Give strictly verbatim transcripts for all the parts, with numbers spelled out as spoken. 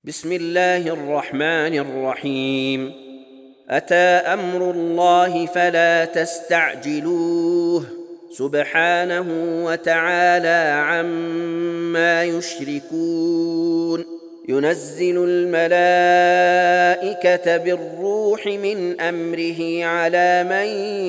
بسم الله الرحمن الرحيم. أتى أمر الله فلا تستعجلوه سبحانه وتعالى عما يشركون. ينزل الملائكة بالروح من أمره على من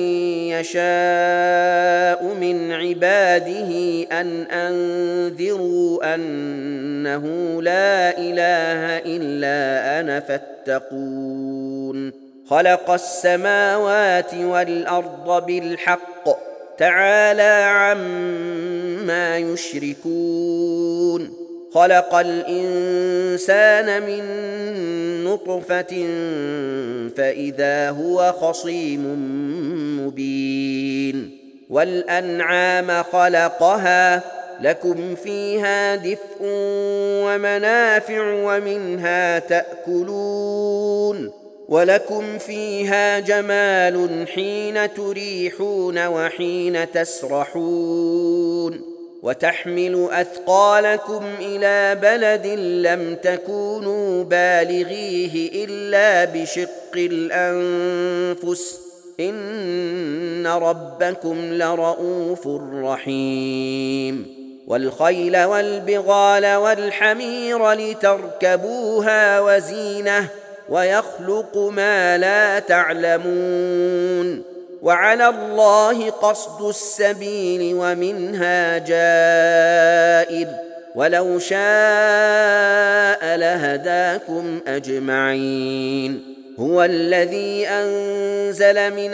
يشاء من عباده أن أنذروا أنه لا إله إلا أنا فاتقون. خلق السماوات والأرض بالحق تعالى عما يشركون. خلق الإنسان من نطفة فإذا هو خصيم مبين. والأنعام خلقها لكم فيها دفء ومنافع ومنها تأكلون ولكم فيها جمال حين تريحون وحين تسرحون. وتحمل أثقالكم إلى بلد لم تكونوا بالغيه إلا بشق الأنفس إن ربكم لرؤوف رحيم. والخيل والبغال والحمير لتركبوها وزينة ويخلق ما لا تعلمون. وعلى الله قصد السبيل ومنها جائر ولو شاء لهداكم أجمعين. هو الذي أنزل من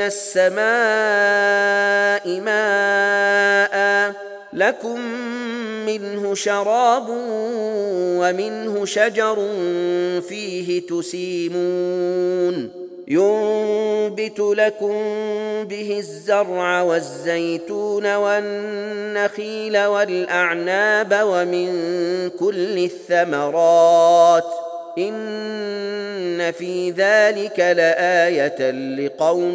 السماء ماء لكم منه شراب ومنه شجر فيه تسيمون. ينبت لكم به الزرع والزيتون والنخيل والأعناب ومن كل الثمرات إن في ذلك لآية لقوم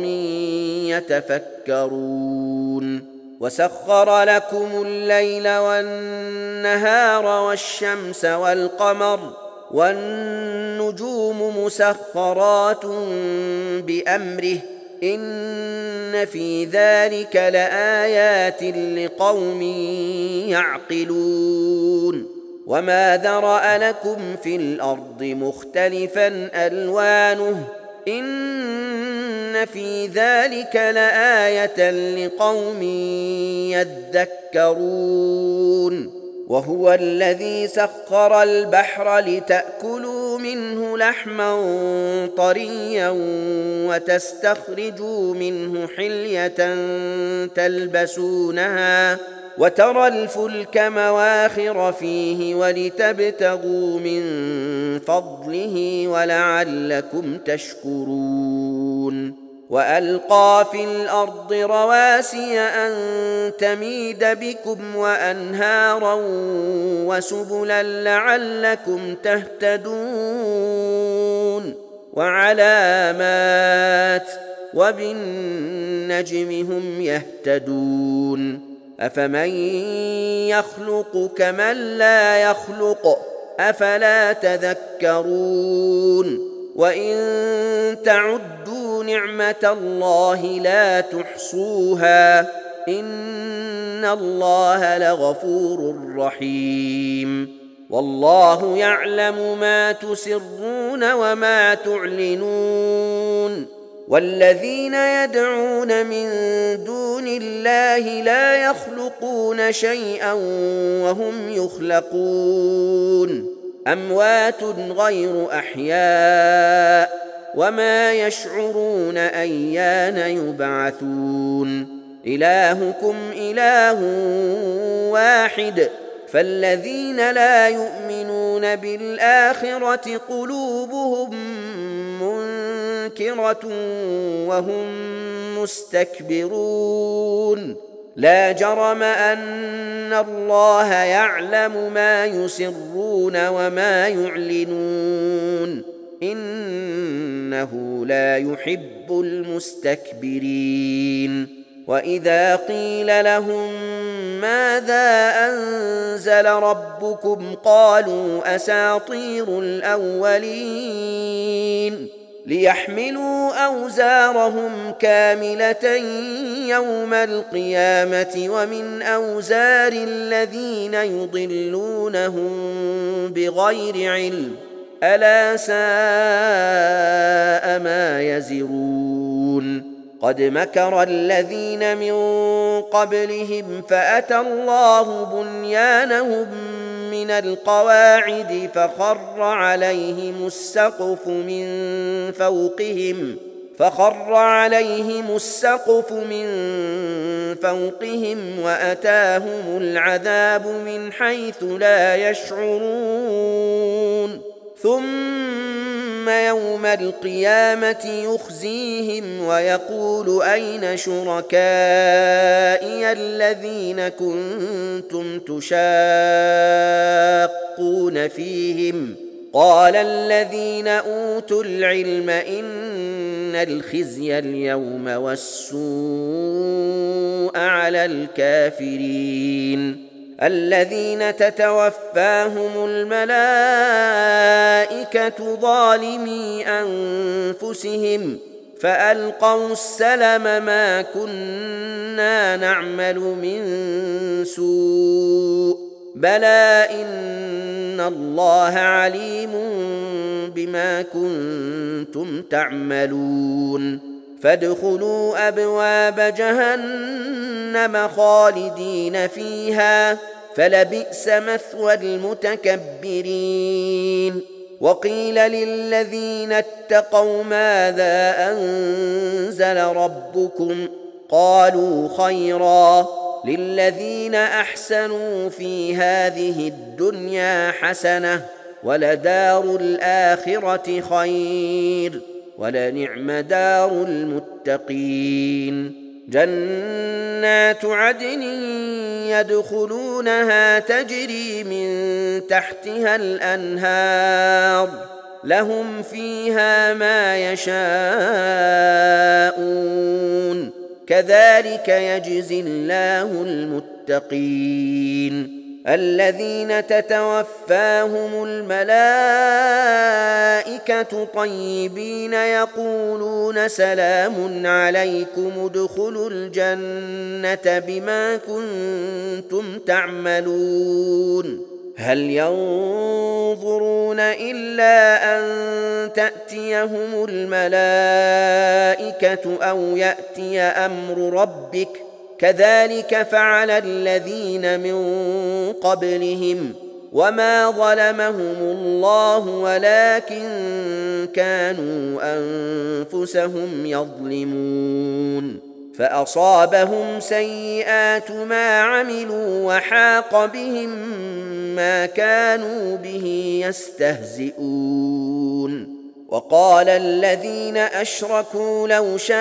يتفكرون. وسخر لكم الليل والنهار والشمس والقمر والنجوم مسخرات بأمره إن في ذلك لآيات لقوم يعقلون. وما ذرأ لكم في الأرض مختلفا ألوانه إن في ذلك لآية لقوم يذكرون. وهو الذي سخر البحر لتأكلوا منه لحما طريا وتستخرجوا منه حلية تلبسونها وترى الفلك مواخر فيه ولتبتغوا من فضله ولعلكم تشكرون. وألقى في الأرض رواسي أن تميد بكم وأنهارا وسبلا لعلكم تهتدون. وعلامات وبالنجم هم يهتدون. أفمن يخلق كمن لا يخلق أفلا تذكرون. وإن تعدوا نعمة الله لا تحصوها إن الله لغفور رحيم. والله يعلم ما تسرون وما تعلنون. والذين يدعون من دون الله لا يخلقون شيئا وهم يخلقون أموات غير أحياء وما يشعرون أيان يبعثون. إلهكم إله واحد فالذين لا يؤمنون بالآخرة قلوبهم منكرة وهم مستكبرون. لا جرم أن الله يعلم ما يسرون وما يعلنون إنه لا يحب المستكبرين. وإذا قيل لهم ماذا أنزل ربكم قالوا أساطير الأولين ليحملوا أوزارهم كاملة يوم القيامة ومن أوزار الذين يضلونهم بغير علم ألا ساء ما يزرون قد مكر الذين من قبلهم فأتى الله بنيانهم من القواعد فخر عليهم السقف من فوقهم فخر عليهم السقف من فوقهم وأتاهم العذاب من حيث لا يشعرون ثم يوم القيامة يخزيهم ويقول أين شركائي الذين كنتم تشاقون فيهم قال الذين أوتوا العلم إن الخزي اليوم والسوء على الكافرين الذين تتوفاهم الملائكة ظالمي أنفسهم فألقوا السلم ما كنا نعمل من سوء بلى إن الله عليم بما كنتم تعملون فادخلوا أبواب جهنم خالدين فيها فلبئس مثوى المتكبرين وقيل للذين اتقوا ماذا أنزل ربكم قالوا خيرا للذين أحسنوا في هذه الدنيا حسنة ولدار الآخرة خير ولنعم دار المتقين جنات عدن يدخلونها تجري من تحتها الأنهار لهم فيها ما يشاءون كذلك يجزي الله المتقين الذين تتوفاهم الملائكة طيبين يقولون سلام عليكم ادخلوا الجنة بما كنتم تعملون هل ينظرون إلا أن تأتيهم الملائكة أو يأتي أمر ربك كذلك فعل الذين من قبلهم وما ظلمهم الله ولكن كانوا أنفسهم يظلمون فأصابهم سيئات ما عملوا وحاق بهم ما كانوا به يستهزئون وقال الذين أشركوا لو شاء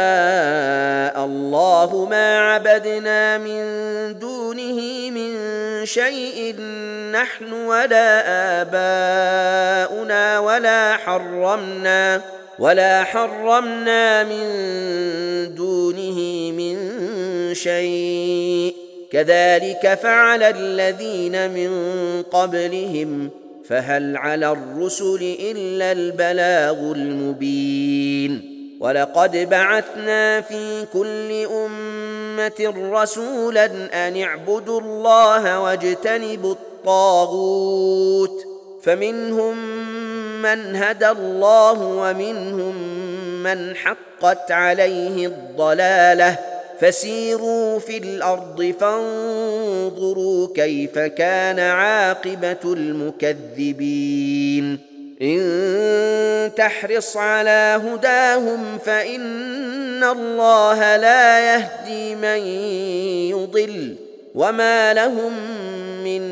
الله ما عبدنا من دونه من شيء نحن ولا آباؤنا ولا حرمنا ولا حرمنا من دونه من شيء كذلك فعل الذين من قبلهم فهل على الرسل إلا البلاغ المبين ولقد بعثنا في كل أمة رسولا أن اعبدوا الله واجتنبوا الطاغوت فمنهم من هدى الله ومنهم من حقت عليه الضلالة فسيروا في الأرض فانظروا كيف كان عاقبة المكذبين إن تحرص على هداهم فإن الله لا يهدي من يضل وما لهم من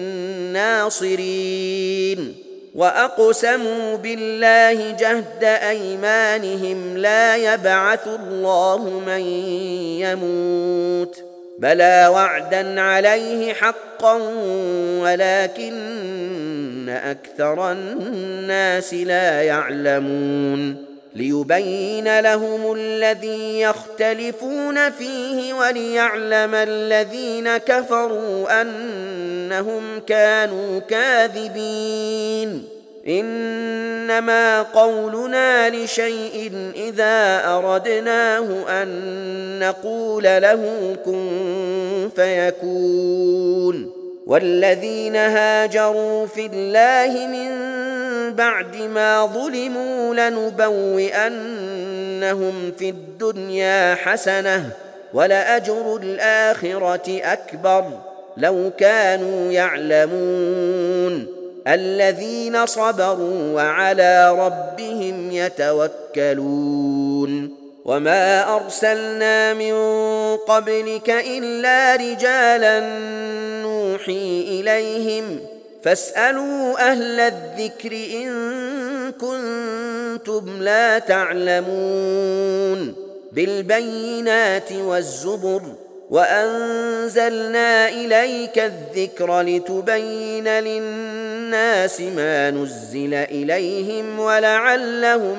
ناصرين وأقسموا بالله جهد أيمانهم لا يبعث الله من يموت بلى وعدا عليه حقا ولكن أكثر الناس لا يعلمون ليبين لهم الذي يختلفون فيه وليعلم الذين كفروا أنهم كانوا كاذبين إنما قولنا لشيء إذا أردناه أن نقول له كن فيكون والذين هاجروا في الله من بعد ما ظلموا لنبوئنهم في الدنيا حسنة ولأجر الآخرة أكبر لو كانوا يعلمون الذين صبروا وعلى ربهم يتوكلون وما أرسلنا من قبلك إلا رجالا نوحي إليهم فاسألوا أهل الذكر إن كنتم لا تعلمون بالبينات والزبر وأنزلنا إليك الذكر لتبين للناس ما نزل إليهم ولعلهم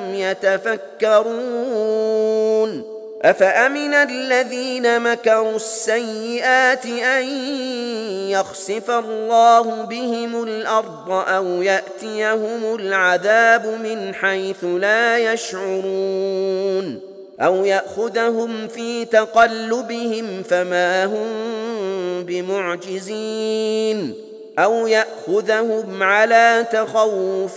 يتفكرون أفأمن الذين مكروا السيئات أن يخسف الله بهم الأرض أو يأتيهم العذاب من حيث لا يشعرون أو يأخذهم في تقلبهم فما هم بمعجزين أو يأخذهم على تخوف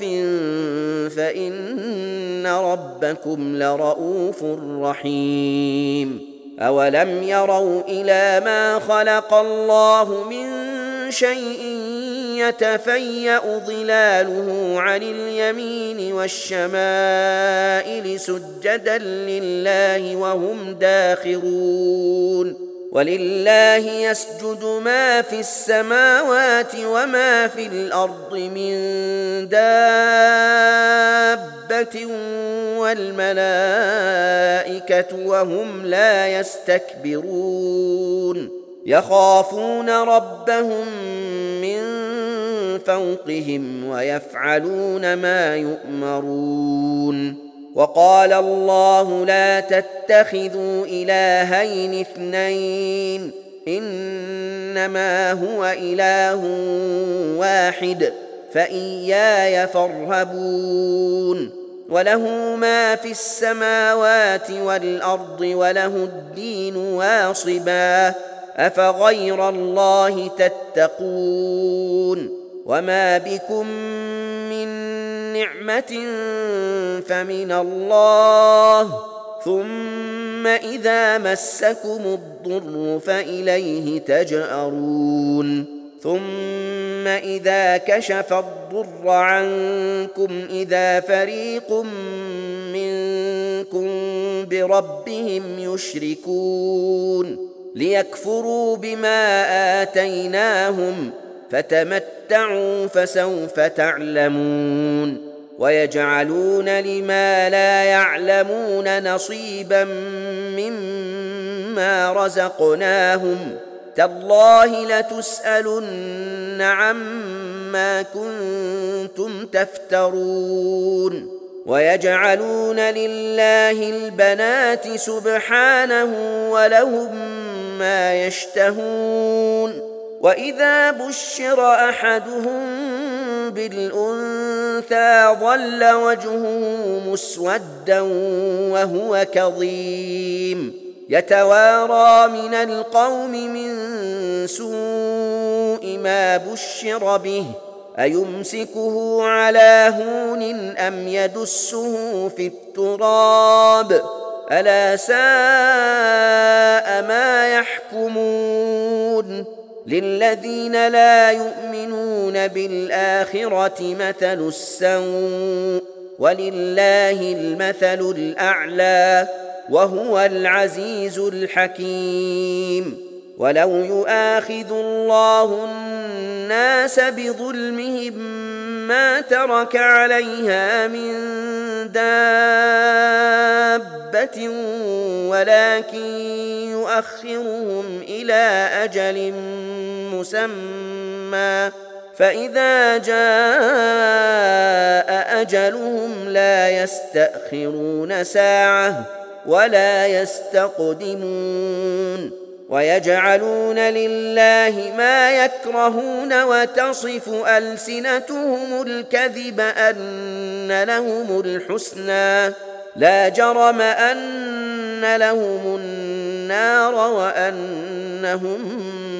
فإن ربكم لرؤوف رحيم أولم يروا إلى ما خلق الله من شيء يتفيأ ظلاله عن اليمين والشمائل سجدا لله وهم داخرون ولله يسجد ما في السماوات وما في الأرض من دابة والملائكة وهم لا يستكبرون يخافون ربهم من فوقهم ويفعلون ما يؤمرون وقال الله لا تتخذوا إلهين اثنين إنما هو إله واحد فإياي فارهبون وله ما في السماوات والأرض وله الدين واصبا أفغير الله تتقون وما بكم من نعمة فمن الله ثم إذا مسكم الضر فإليه تجأرون ثم إذا كشف الضر عنكم إذا فريق منكم بربهم يشركون ليكفروا بما آتيناهم فتمتعوا فسوف تعلمون ويجعلون لما لا يعلمون نصيبا مما رزقناهم تالله لتسألن عما كنتم تفترون ويجعلون لله البنات سبحانه ولهم ما يشتهون وإذا بشر أحدهم بالأنثى ظل وجهه مسودا وهو كظيم يتوارى من القوم من سوء ما بشر به أيمسكه على هون أم يدسه في التراب ألا ساء ما يحكمون للذين لا يؤمنون بالآخرة مثل السوء ولله المثل الأعلى وهو العزيز الحكيم ولو يؤاخذ الله الناس بظلمهم ما ترك عليها من دابة ولكن يؤخرهم إلى أجل مسمى فإذا جاء أجلهم لا يستأخرون ساعة ولا يستقدمون ويجعلون لله ما يكرهون وتصف ألسنتهم الكذب أن لهم الحسنى لا جرم أن لهم النار وأنهم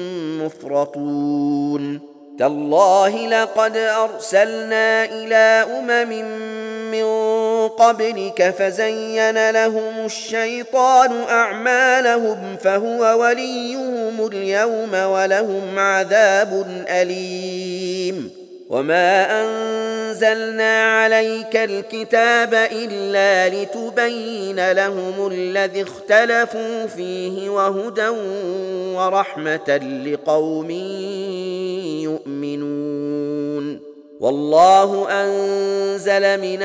مفرطون تالله لقد أرسلنا إلى أمم من قبلك فزين لهم الشيطان أعمالهم فهو وليهم اليوم ولهم عذاب أليم وما أنزلنا عليك الكتاب إلا لتبين لهم الذي اختلفوا فيه وهدى ورحمة لقوم يؤمنون والله أنزل من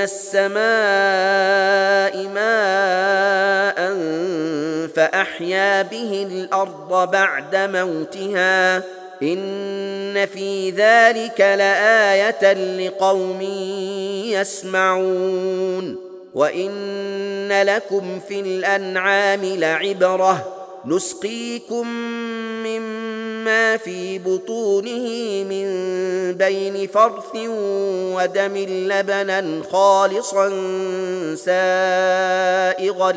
السماء ماء فأحيا به الأرض بعد موتها إن في ذلك لآية لقوم يسمعون وإن لكم في الأنعام لعبرة نسقيكم مما في بطونه من بين فرث ودم لبنا خالصا سائغا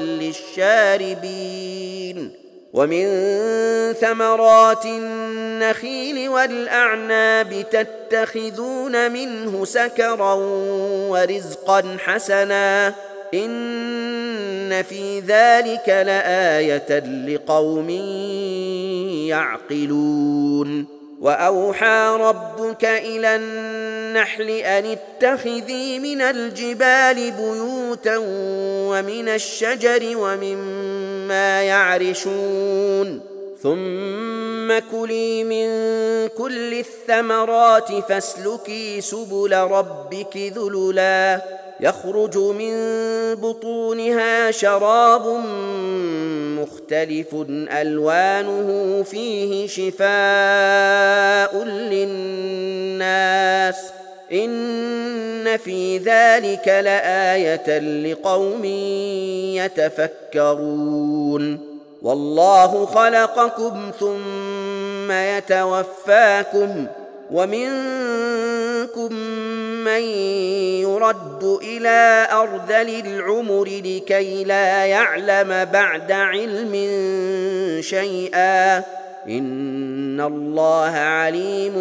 للشاربين ومن ثمرات النخيل والأعناب تتخذون منه سكرا ورزقا حسنا إن في ذلك لآية لقوم يعقلون وأوحى ربك إلى النحل أن اتخذي من الجبال بيوتا ومن الشجر ومما يعرشون ثم كلي من كل الثمرات فاسلكي سبل ربك ذللا يخرج من بطونها شراب مختلف ألوانه فيه شفاء للناس إن في ذلك لآية لقوم يتفكرون والله خلقكم ثم يتوفاكم ومنكم من يرد إلى أرذل العمر لكي لا يعلم بعد علم شيئا إن الله عليم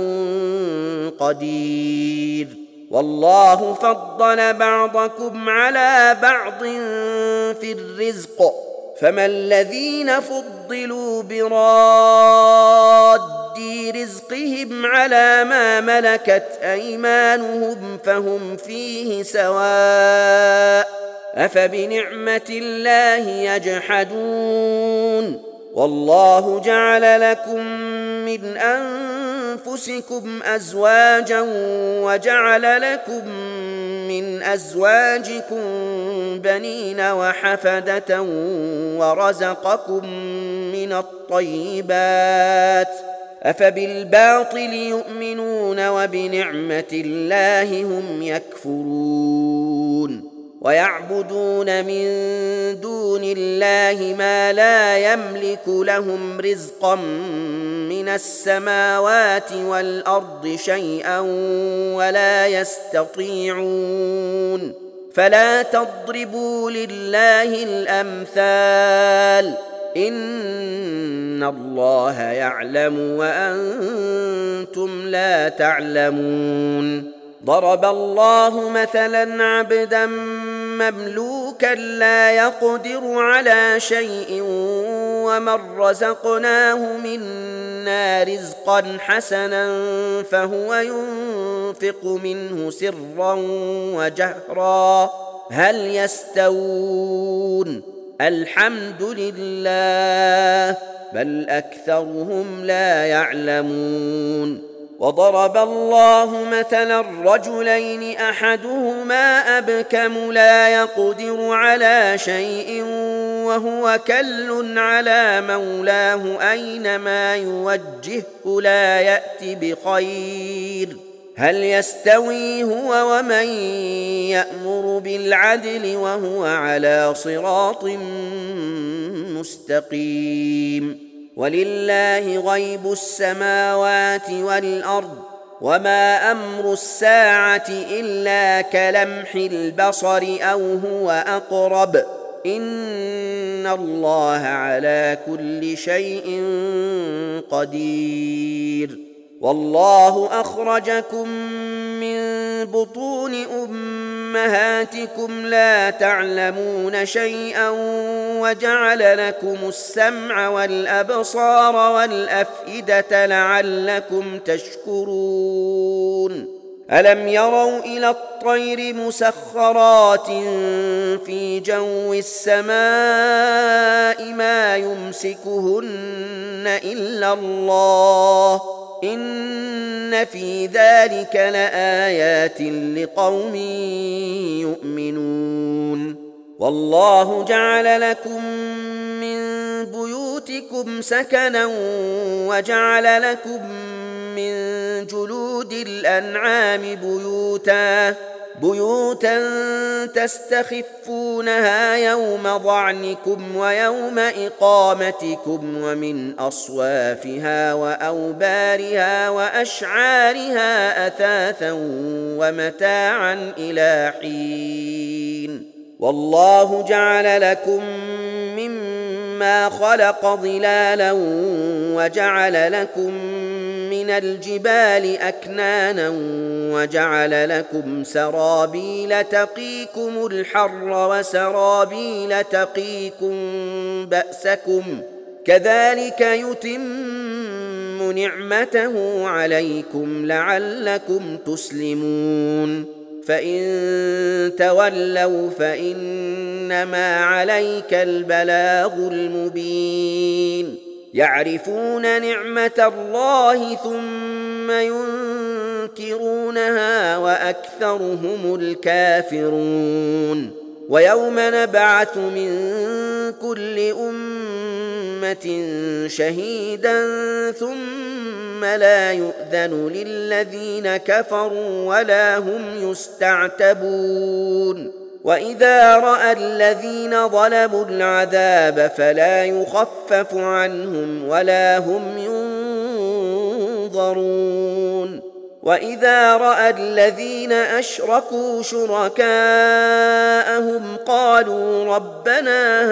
قدير والله فضل بعضكم على بعض في الرزق فما الذين فضلوا براد رزقهم على ما ملكت أيمانهم فهم فيه سواء أفبنعمة الله يجحدون والله جعل لكم من أنفسكم أزواجا وجعل لكم من أزواجكم بنين وحفدة ورزقكم من الطيبات أفبالباطل يؤمنون وبنعمة الله هم يكفرون ويعبدون من دون الله ما لا يملك لهم رزقا من السماوات والأرض شيئا ولا يستطيعون فلا تضربوا لله الأمثال إن الله يعلم وأنتم لا تعلمون ضرب الله مثلا عبدا مملوكا لا يقدر على شيء ومن رزقناه منا رزقا حسنا فهو ينفق منه سرا وجهرا هل يستوون الحمد لله بل أكثرهم لا يعلمون وضرب الله مثلا رجلين أحدهما أبكم لا يقدر على شيء وهو كل على مولاه أينما يوجهه لا يأت بخير هل يستوي هو ومن يأمر بالعدل وهو على صراط مستقيم؟ ولله غيب السماوات والأرض وما أمر الساعة إلا كلمح البصر أو هو أقرب إن الله على كل شيء قدير. والله أخرجكم من بطون أمهاتكم لا تعلمون شيئا وجعل لكم السمع والأبصار والأفئدة لعلكم تشكرون. ألم يروا إلى الطير مسخرات في جو السماء ما يمسكهن إلا الله إن في ذلك لآيات لقوم يؤمنون. والله جعل لكم من بيوتكم سكنا وجعل لكم من جلود الأنعام بيوتا بيوتا تستخفونها يوم ظعنكم ويوم إقامتكم ومن أصوافها وأوبارها وأشعارها أثاثا ومتاعا إلى حين. والله جعل لكم مما خلق ظلالا وجعل لكم من الجبال أكنانا وجعل لكم سرابيل تقيكم الحر وسرابيل تقيكم بأسكم كذلك يتم نعمته عليكم لعلكم تسلمون. فإن تولوا فإنما عليك البلاغ المبين. يعرفون نعمة الله ثم ينكرونها وأكثرهم الكافرون. ويوم نبعث من كل أمة شهيدا ثم لا يؤذن للذين كفروا ولا هم يستعتبون. وإذا رأى الذين ظلموا العذاب فلا يخفف عنهم ولا هم ينظرون. وإذا رأى الذين أشركوا شركاءهم قالوا ربنا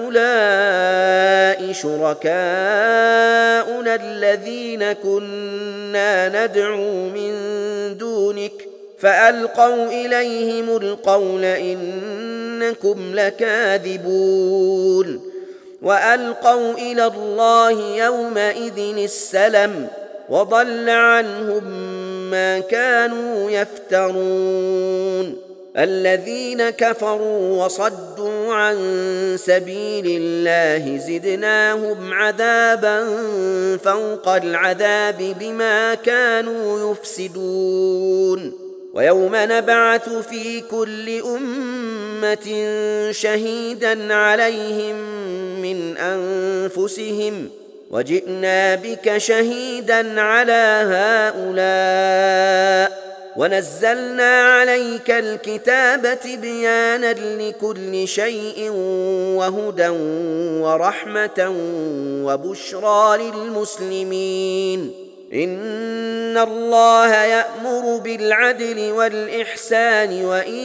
هؤلاء شركاؤنا الذين كنا ندعو من دونك فألقوا إليهم القول إنكم لكاذبون. وألقوا إلى الله يومئذ السلم وضل عنهم ما كانوا يفترون. الذين كفروا وصدوا عن سبيل الله زدناهم عذابا فوق العذاب بما كانوا يفسدون. ويوم نبعث في كل أمة شهيدا عليهم من أنفسهم وجئنا بك شهيدا على هؤلاء ونزلنا عليك الكتاب تبيانا لكل شيء وهدى ورحمة وبشرى للمسلمين. إن الله يأمر بالعدل والإحسان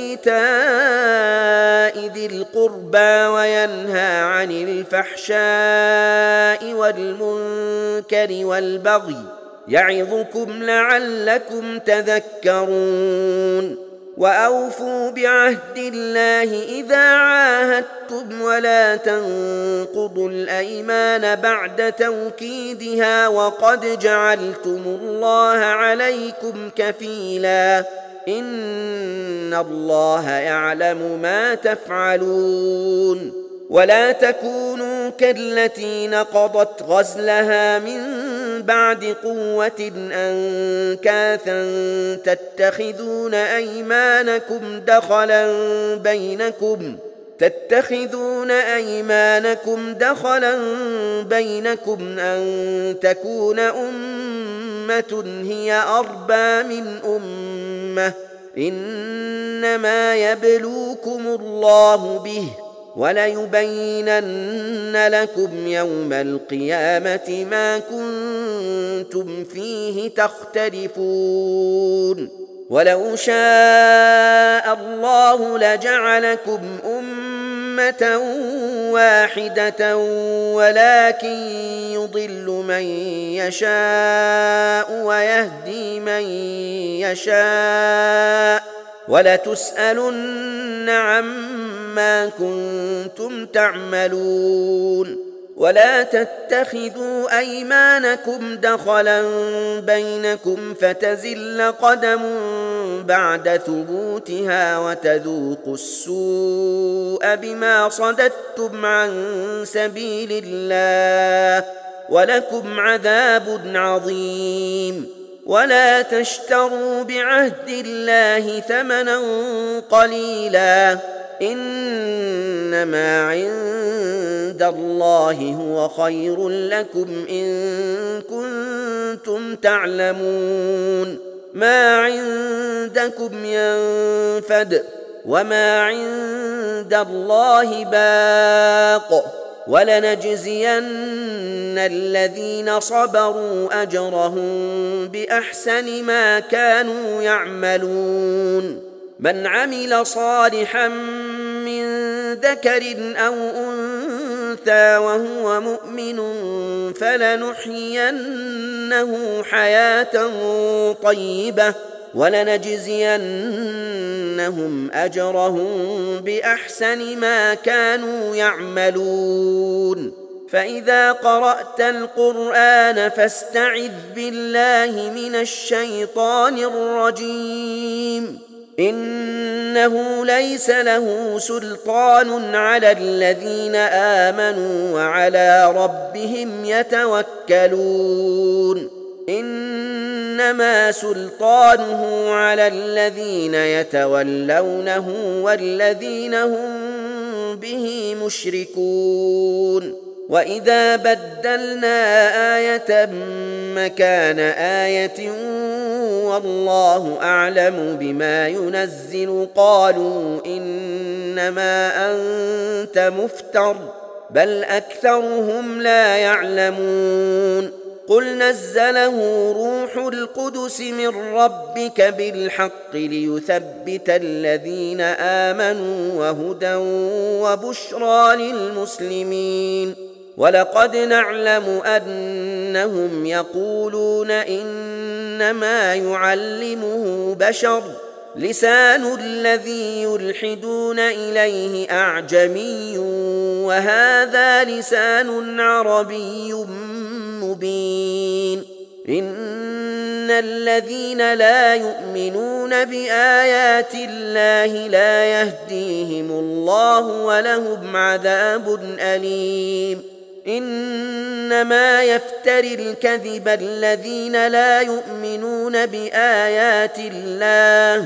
وإيتاء ذي القربى وينهى عن الفحشاء والمنكر والبغي يعظكم لعلكم تذكرون. وأوفوا بعهد الله إذا عاهدتم ولا تنقضوا الأيمان بعد توكيدها وقد جعلتم الله عليكم كفيلا إن الله يعلم ما تفعلون. ولا تكونوا كالتي نقضت غزلها من بعد قوة أنكاثا تتخذون أيمانكم دخلا بينكم تتخذون أيمانكم دخلا بينكم أن تكون أمة هي أربى من أمة إنما يبلوكم الله به وليبينن لكم يوم القيامة ما كنتم فيه تختلفون ولو شاء الله لجعلكم أمة واحدة ولكن يضل من يشاء ويهدي من يشاء ولتسألن عما كنتم تعملون ولا تتخذوا أيمانكم دخلا بينكم فتزل قدم بعد ثبوتها وتذوقوا السوء بما صددتم عن سبيل الله ولكم عذاب عظيم ولا تشتروا بعهد الله ثمنا قليلا إنما عند الله هو خير لكم إن كنتم تعلمون ما عندكم ينفد وما عند الله باق ولنجزين الذين صبروا أجرهم بأحسن ما كانوا يعملون من عمل صالحا من ذكر أو أنثى وهو مؤمن فلنحيينه حياة طيبة ولنجزينهم أجرهم بأحسن ما كانوا يعملون فإذا قرأت القرآن فاستعذ بالله من الشيطان الرجيم إنه ليس له سلطان على الذين آمنوا وعلى ربهم يتوكلون إنما سلطانه على الذين يتولونه والذين هم به مشركون وإذا بدلنا آية مكان آية والله أعلم بما ينزل قالوا إنما أنت مفتر بل أكثرهم لا يعلمون قل نزله روح القدس من ربك بالحق ليثبت الذين آمنوا وهدى وبشرى للمسلمين ولقد نعلم أنهم يقولون إنما يعلمه بشر لسان الذي يلحدون إليه أعجمي وهذا لسان عربي مبين إن الذين لا يؤمنون بآيات الله لا يهديهم الله ولهم عذاب أليم إنما يفتري الكذب الذين لا يؤمنون بآيات الله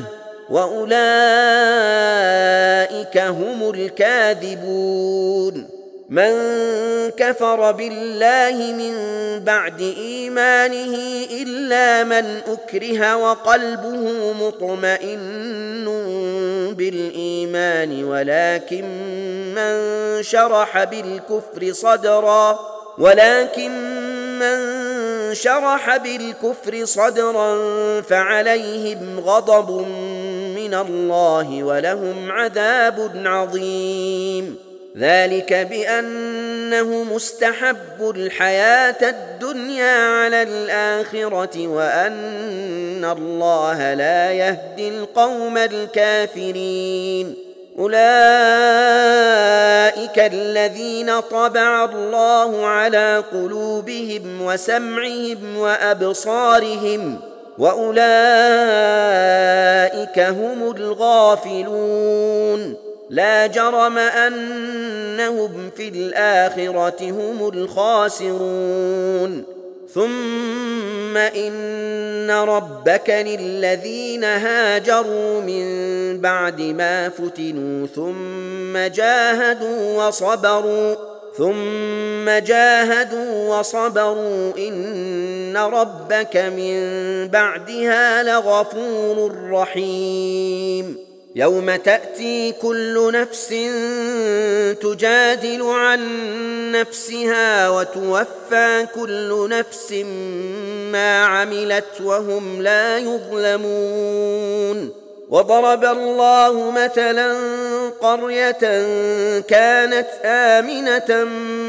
وأولئك هم الكاذبون من كفر بالله من بعد إيمانه إلا من أكره وقلبه مطمئن بالإيمان ولكن من شرح بالكفر صدرا ولكن من شرح بالكفر صدرا فعليهم غضب من الله ولهم عذاب عظيم ذلك بأنه مستحب الحياة الدنيا على الآخرة وأن الله لا يهدي القوم الكافرين أولئك الذين طبع الله على قلوبهم وسمعهم وأبصارهم وأولئك هم الغافلون لا جرم أنهم في الآخرة هم الخاسرون ثم إن ربك للذين هاجروا من بعد ما فتنوا ثم جاهدوا وصبروا ثم جاهدوا وصبروا إن ربك من بعدها لغفور رحيم يوم تأتي كل نفس تجادل عن نفسها وتوفى كل نفس ما عملت وهم لا يظلمون وضرب الله مثلا قرية كانت آمنة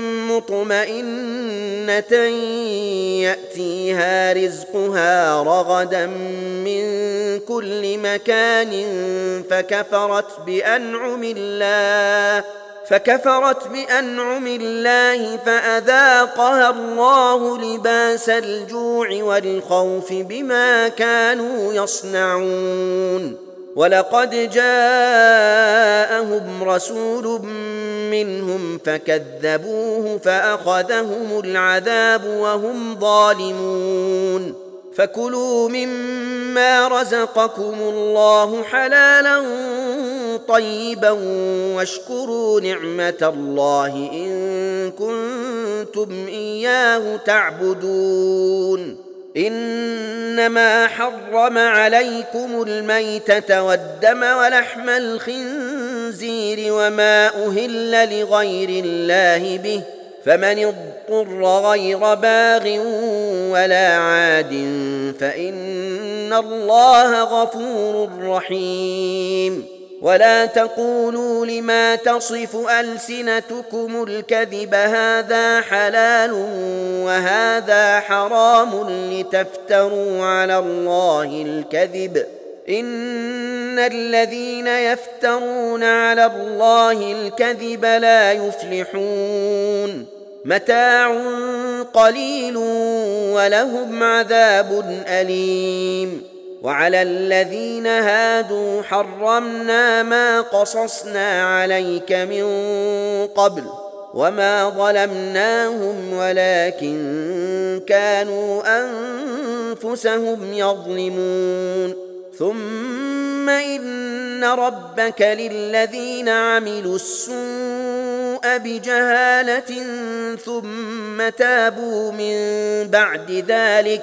مطمئنة يأتيها رزقها رغدا من كل مكان فكفرت بأنعم الله فكفرت بأنعم الله فأذاقها الله لباس الجوع والخوف بما كانوا يصنعون ولقد جاءهم رسول منهم فكذبوه فأخذهم العذاب وهم ظالمون فكلوا مما رزقكم الله حلالا طيبا واشكروا نعمة الله إن كنتم إياه تعبدون إنما حرم عليكم الميتة والدم ولحم الخنزير وما أهل لغير الله به فمن اضطر غير باغ ولا عاد فإن الله غفور رحيم ولا تقولوا لما تصف ألسنتكم الكذب هذا حلال وهذا حرام لتفتروا على الله الكذب إن الذين يفترون على الله الكذب لا يفلحون متاع قليل ولهم عذاب أليم وعلى الذين هادوا حرمنا ما قصصنا عليك من قبل وما ظلمناهم ولكن كانوا أنفسهم يظلمون ثم إن ربك للذين عملوا السوء بجهالة ثم تابوا من بعد ذلك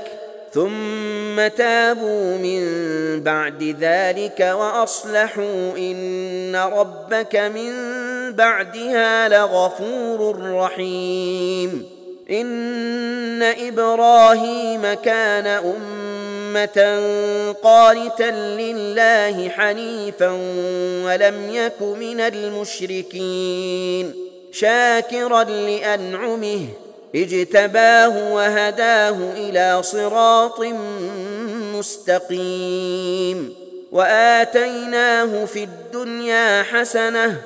ثم تابوا من بعد ذلك وأصلحوا إن ربك من بعدها لغفور رحيم إن إبراهيم كان أمة قانتا لله حنيفا ولم يك من المشركين شاكرا لأنعمه اجتباه وهداه إلى صراط مستقيم وآتيناه في الدنيا حسنة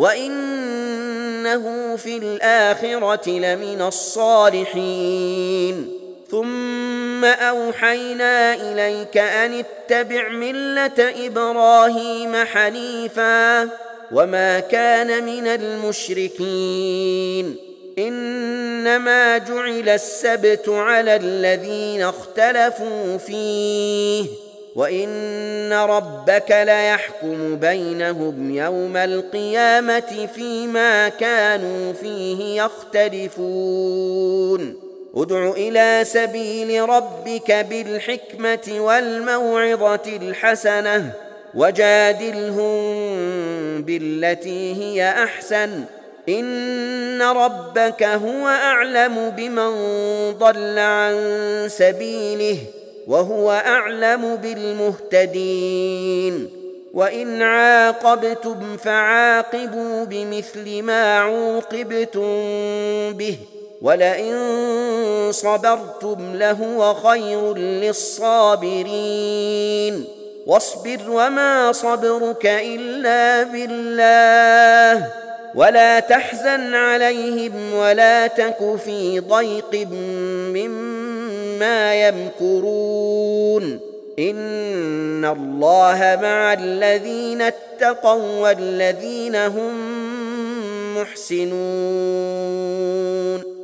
وإنه في الآخرة لمن الصالحين ثم أوحينا إليك أن اتبع ملة إبراهيم حنيفا وما كان من المشركين إنما جعل السبت على الذين اختلفوا فيه وإن ربك ليحكم بينهم يوم القيامة فيما كانوا فيه يختلفون ادع إلى سبيل ربك بالحكمة والموعظة الحسنة وجادلهم بالتي هي أحسن إن ربك هو أعلم بمن ضل عن سبيله وهو أعلم بالمهتدين وإن عاقبتم فعاقبوا بمثل ما عوقبتم به ولئن صبرتم لهو خير للصابرين واصبر وما صبرك إلا بالله ولا تحزن عليهم ولا تك في ضيق مما يمكرون إن الله مع الذين اتقوا والذين هم محسنون